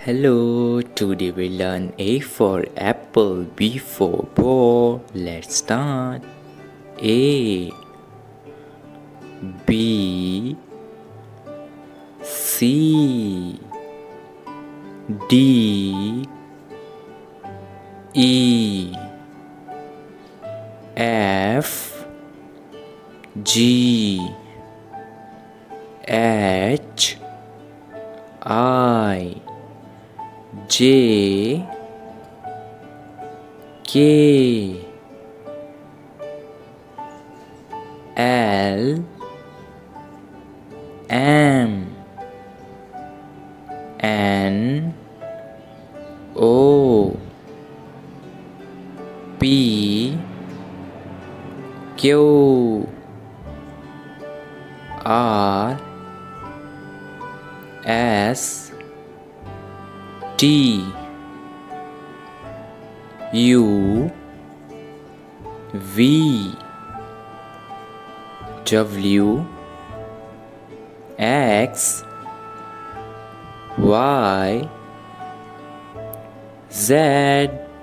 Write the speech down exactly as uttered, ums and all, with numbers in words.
Hello, today we learn A for apple, B for ball. Let's start. A, B, C, D, E, F, G, H, I, J, K, L, M, N, O, P, Q, R, S, T, U, V, W, X, Y, Z.